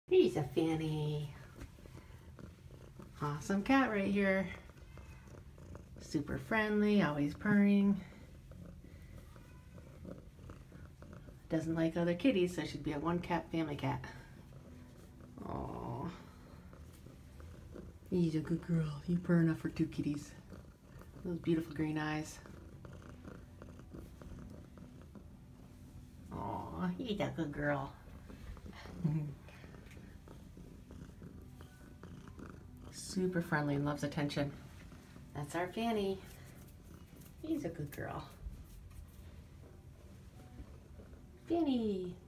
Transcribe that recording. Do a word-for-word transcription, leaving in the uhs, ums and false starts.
He's a Fanny. Awesome cat right here. Super friendly, always purring. Doesn't like other kitties, so she'd be a one cat family cat. Aww. He's a good girl. You purr enough for two kitties. Those beautiful green eyes. Aww, he's a good girl. Super friendly and loves attention. That's our Fanny. He's a good girl. Fanny.